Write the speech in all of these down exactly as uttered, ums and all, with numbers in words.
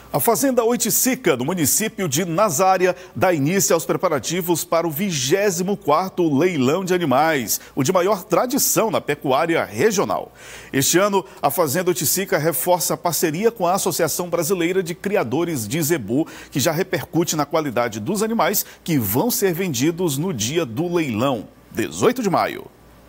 A Fazenda Oiticica, no município de Nazária, dá início aos preparativos para o vigésimo quarto Leilão de Animais, o de maior tradição na pecuária regional. Este ano, a Fazenda Oiticica reforça a parceria com a Associação Brasileira de Criadores de Zebu, que já repercute na qualidade dos animais que vão ser vendidos no dia do leilão, dezoito de maio.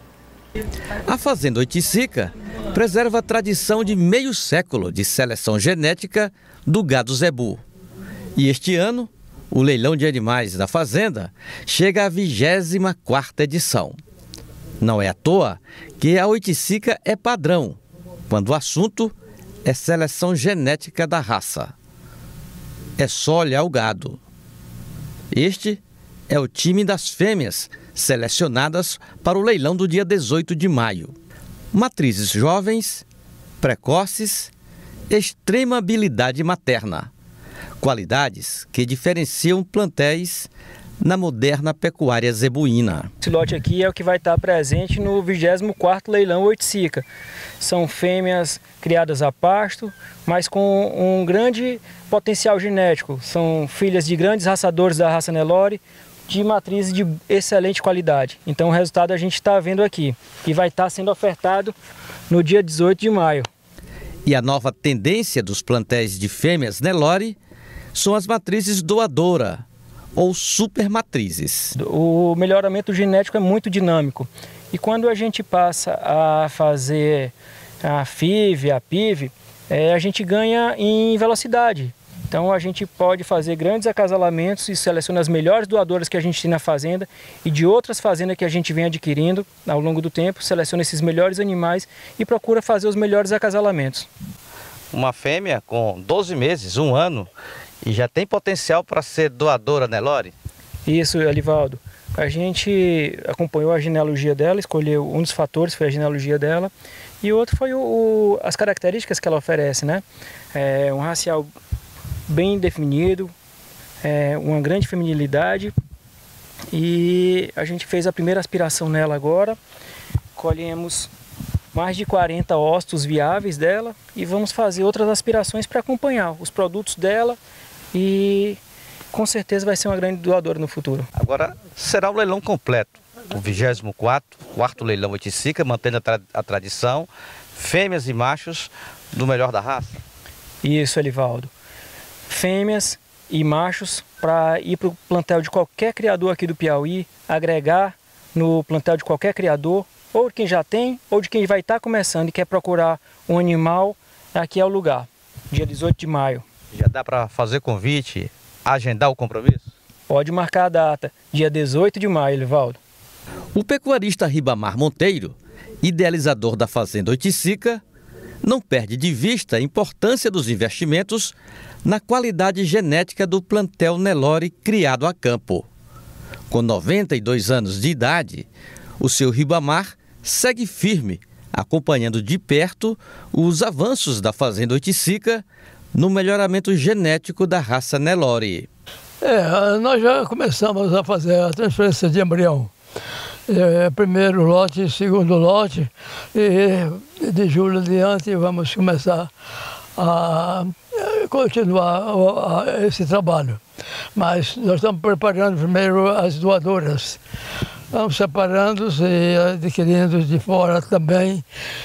A Fazenda Oiticica preserva a tradição de meio século de seleção genética do gado zebu. E este ano, o leilão de animais da Fazenda chega à vigésima quarta edição. Não é à toa que a Oiticica é padrão, quando o assunto é seleção genética da raça. É só olhar o gado. Este é o time das fêmeas selecionadas para o leilão do dia dezoito de maio. Matrizes jovens, precoces, extrema habilidade materna. Qualidades que diferenciam plantéis na moderna pecuária zebuína. Esse lote aqui é o que vai estar presente no vigésimo quarto Leilão Oiticica. São fêmeas criadas a pasto, mas com um grande potencial genético. São filhas de grandes raçadores da raça Nelore, de matrizes de excelente qualidade. Então o resultado a gente está vendo aqui, e vai estar sendo ofertado no dia dezoito de maio. E a nova tendência dos plantéis de fêmeas Nelore são as matrizes doadora, ou supermatrizes. O melhoramento genético é muito dinâmico. E quando a gente passa a fazer a F I V, a P I V, é, a gente ganha em velocidade. Então a gente pode fazer grandes acasalamentos e seleciona as melhores doadoras que a gente tem na fazenda e de outras fazendas que a gente vem adquirindo ao longo do tempo, seleciona esses melhores animais e procura fazer os melhores acasalamentos. Uma fêmea com doze meses, um ano, e já tem potencial para ser doadora Nelore? Isso, Alivaldo. A gente acompanhou a genealogia dela, escolheu um dos fatores, foi a genealogia dela, e o outro foi o, o, as características que ela oferece, né? É um racial bem definido, é, uma grande feminilidade, e a gente fez a primeira aspiração nela agora, colhemos mais de quarenta ócitos viáveis dela e vamos fazer outras aspirações para acompanhar os produtos dela e com certeza vai ser uma grande doadora no futuro. Agora será o leilão completo, o vigésimo quarto, quarto Leilão Oiticica, mantendo a, tra a tradição, fêmeas e machos do melhor da raça? Isso, Alivaldo. Fêmeas e machos para ir para o plantel de qualquer criador aqui do Piauí, agregar no plantel de qualquer criador, ou de quem já tem, ou de quem vai estar começando e quer procurar um animal, aqui é o lugar, dia dezoito de maio. Já dá para fazer convite, agendar o compromisso? Pode marcar a data, dia dezoito de maio, Elivaldo. O pecuarista Ribamar Monteiro, idealizador da Fazenda Oiticica, não perde de vista a importância dos investimentos na qualidade genética do plantel Nelore criado a campo. Com noventa e dois anos de idade, o seu Ribamar segue firme, acompanhando de perto os avanços da Fazenda Oiticica no melhoramento genético da raça Nelore. É, nós já começamos a fazer a transferência de embrião. É, primeiro lote, segundo lote, e de julho adiante vamos começar a continuar a, a, esse trabalho. Mas nós estamos preparando primeiro as doadoras. Vamos separando e adquirindo de fora também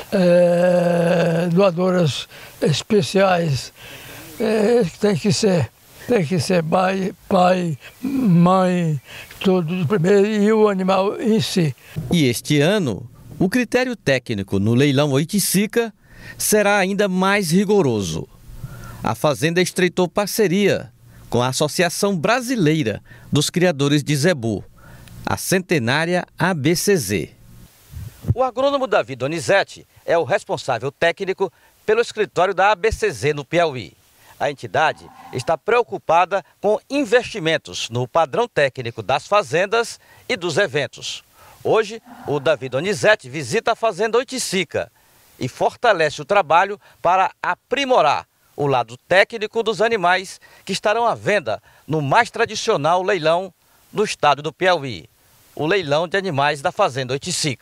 é, doadoras especiais. É, tem que ser, tem que ser pai, pai, mãe, tudo de primeiro e o animal em si. E este ano, o critério técnico no leilão Oiticica será ainda mais rigoroso. A Fazenda estreitou parceria com a Associação Brasileira dos Criadores de Zebu, a centenária A B C Z. O agrônomo Davi Donizete é o responsável técnico pelo escritório da A B C Z no Piauí. A entidade está preocupada com investimentos no padrão técnico das fazendas e dos eventos. Hoje, o Davi Donizete visita a Fazenda Oiticica e fortalece o trabalho para aprimorar o lado técnico dos animais que estarão à venda no mais tradicional leilão do estado do Piauí, o leilão de animais da Fazenda Oiticica.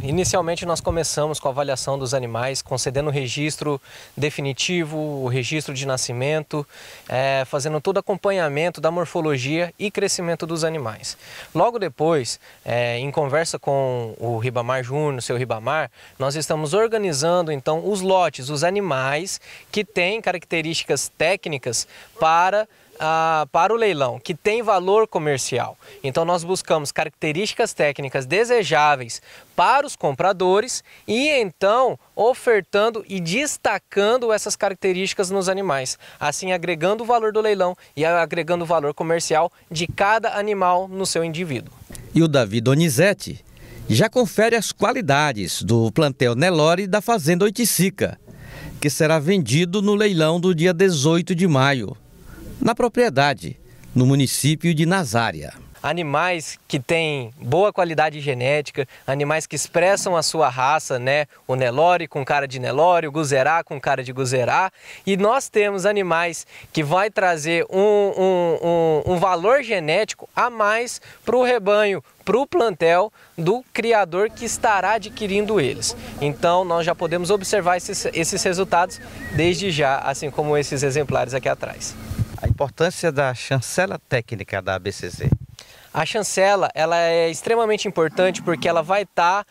Inicialmente nós começamos com a avaliação dos animais, concedendo o registro definitivo, o registro de nascimento, é, fazendo todo o acompanhamento da morfologia e crescimento dos animais. Logo depois, é, em conversa com o Ribamar Júnior, o seu Ribamar, nós estamos organizando então os lotes, os animais que têm características técnicas para Ah, para o leilão, que tem valor comercial. Então nós buscamos características técnicas desejáveis para os compradores e então ofertando e destacando essas características nos animais, assim agregando o valor do leilão e agregando o valor comercial de cada animal no seu indivíduo. E o Davi Donizete já confere as qualidades do plantel Nelore da Fazenda Oiticica, que será vendido no leilão do dia dezoito de maio. Na propriedade, no município de Nazária. Animais que têm boa qualidade genética, animais que expressam a sua raça, né? O Nelore com cara de Nelore, o Guzerá com cara de Guzerá. E nós temos animais que vai trazer um, um, um, um valor genético a mais para o rebanho, para o plantel do criador que estará adquirindo eles. Então nós já podemos observar esses, esses resultados desde já, assim como esses exemplares aqui atrás. A importância da chancela técnica da A B C Z. A chancela ela é extremamente importante porque ela vai estar tá,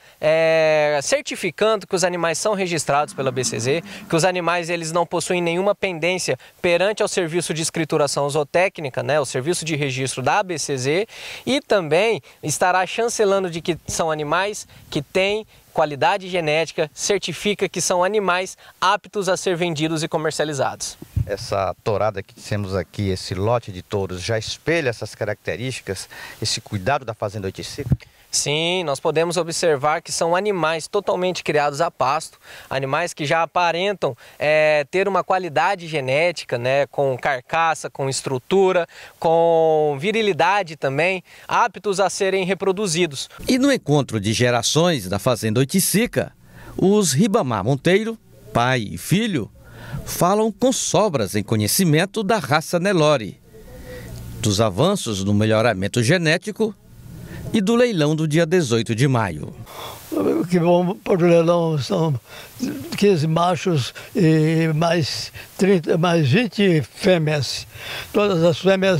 é, certificando que os animais são registrados pela B C Z, que os animais eles não possuem nenhuma pendência perante ao serviço de escrituração zootécnica, né, o serviço de registro da A B C Z, e também estará chancelando de que são animais que têm qualidade genética, certifica que são animais aptos a ser vendidos e comercializados. Essa tourada que temos aqui, esse lote de touros, já espelha essas características, esse cuidado da Fazenda Oiticica? Sim, nós podemos observar que são animais totalmente criados a pasto, animais que já aparentam é, ter uma qualidade genética, né, com carcaça, com estrutura, com virilidade também, aptos a serem reproduzidos. E no encontro de gerações da Fazenda Oiticica, os Ribamar Monteiro, pai e filho, falam com sobras em conhecimento da raça Nelore, dos avanços no melhoramento genético e do leilão do dia dezoito de maio. O que vão para o leilão são quinze machos e mais, trinta, mais vinte fêmeas. Todas as fêmeas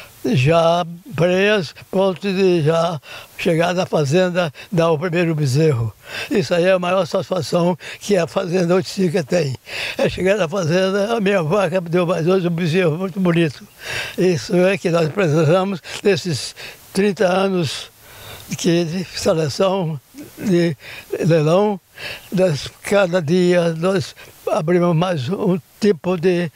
já prenhas, ponto de já chegar na fazenda, dar o primeiro bezerro. Isso aí é a maior satisfação que a Fazenda Oiticica tem. É chegar na fazenda, a minha vaca deu mais hoje um bezerro muito bonito. Isso é que nós precisamos desses trinta anos que de seleção, de leilão. Nós, cada dia nós abrimos mais um tipo de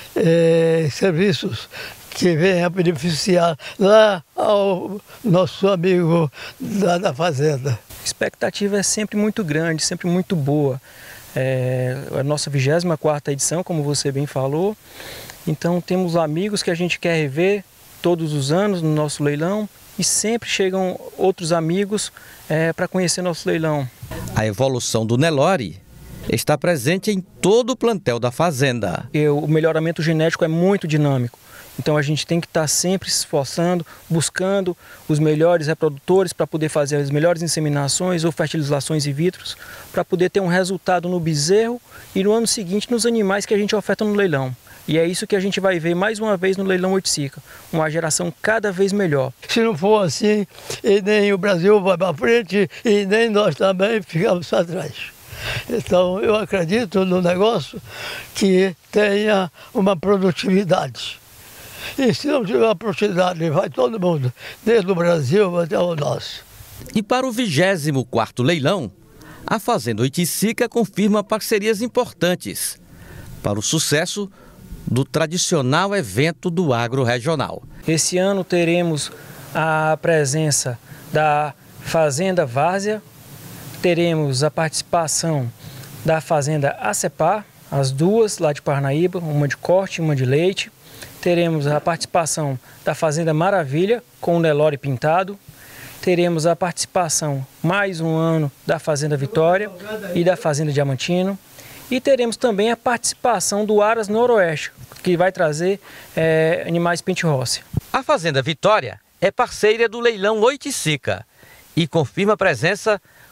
eh, serviços que venha beneficiar lá ao nosso amigo lá da fazenda. A expectativa é sempre muito grande, sempre muito boa. É a nossa vigésima quarta edição, como você bem falou. Então temos amigos que a gente quer rever todos os anos no nosso leilão e sempre chegam outros amigos é, para conhecer nosso leilão. A evolução do Nelore está presente em todo o plantel da fazenda. E o melhoramento genético é muito dinâmico. Então a gente tem que estar sempre se esforçando, buscando os melhores reprodutores para poder fazer as melhores inseminações ou fertilizações in vitro, para poder ter um resultado no bezerro e no ano seguinte nos animais que a gente oferta no leilão. E é isso que a gente vai ver mais uma vez no leilão Oiticica, uma geração cada vez melhor. Se não for assim, e nem o Brasil vai para frente e nem nós também ficamos para trás. Então eu acredito no negócio que tenha uma produtividade. E se não tiver produtividade, vai todo mundo, desde o Brasil até o nosso. E para o vigésimo quarto leilão, a Fazenda Oiticica confirma parcerias importantes para o sucesso do tradicional evento do agro regional. Esse ano teremos a presença da Fazenda Várzea, teremos a participação da Fazenda Acepar, as duas lá de Parnaíba, uma de corte e uma de leite. Teremos a participação da Fazenda Maravilha com o Nelore pintado. Teremos a participação, mais um ano, da Fazenda Vitória e da Fazenda Diamantino. E teremos também a participação do Aras Noroeste, que vai trazer é, animais pente-roça. A Fazenda Vitória é parceira do leilão Oiticica e confirma a presença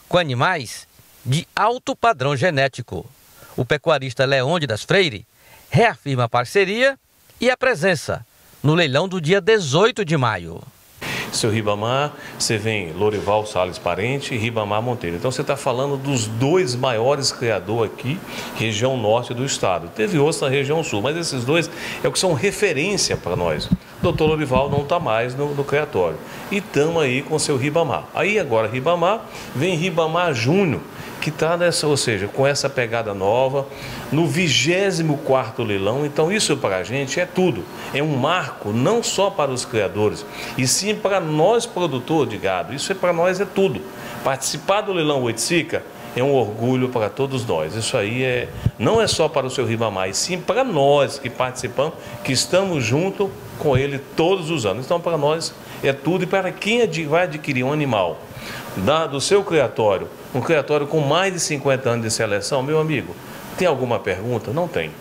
com animais de alto padrão genético. O pecuarista Leônidas Freire reafirma a parceria e a presença no leilão do dia dezoito de maio. Seu Ribamar, você vem Lorival Salles Parente e Ribamar Monteiro. Então você está falando dos dois maiores criadores aqui, região norte do estado. Teve outros na região sul, mas esses dois é o que são referência para nós. O doutor Lorival não está mais no, no criatório. E estamos aí com o seu Ribamar. Aí agora Ribamar, vem Ribamar Júnior, que está nessa, ou seja, com essa pegada nova, no vigésimo quarto leilão. Então isso para a gente é tudo, é um marco não só para os criadores, e sim para nós produtores de gado. Isso é para nós é tudo. Participar do leilão Oiticica é um orgulho para todos nós. Isso aí é, não é só para o seu Ribamar, e sim para nós que participamos, que estamos junto com ele todos os anos. Então para nós é tudo, e para quem vai adquirir um animal da, do seu criatório, um criatório com mais de cinquenta anos de seleção, meu amigo, tem alguma pergunta? Não tem.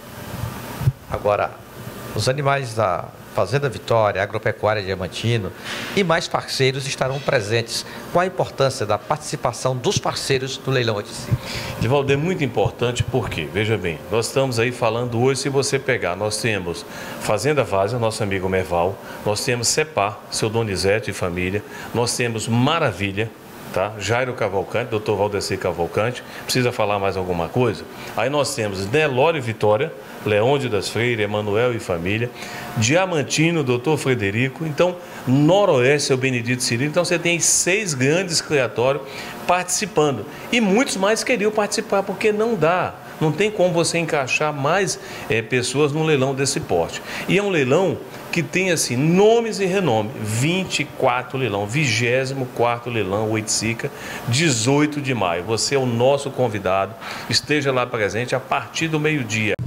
Agora, os animais da Fazenda Vitória, Agropecuária Diamantino e mais parceiros estarão presentes. Qual a importância da participação dos parceiros do leilão Oiticica? Divaldo, é muito importante porque, veja bem, nós estamos aí falando hoje, se você pegar, nós temos Fazenda Várzea, nosso amigo Merval, nós temos Cepar, seu Donizete e família, nós temos Maravilha, tá? Jairo Cavalcante, doutor Valdeci Cavalcante, precisa falar mais alguma coisa? Aí nós temos Nelore Vitória, Leônidas Freire, Emanuel e família, Diamantino, doutor Frederico, então Noroeste, o Benedito Cirilo. Então você tem seis grandes criatórios participando, e muitos mais queriam participar, porque não dá, não tem como você encaixar mais é, pessoas num leilão desse porte. E é um leilão que tem assim nomes e renome. Vinte e quatro leilão, vigésimo quarto leilão Oiticica, dezoito de maio. Você é o nosso convidado, esteja lá presente a partir do meio-dia.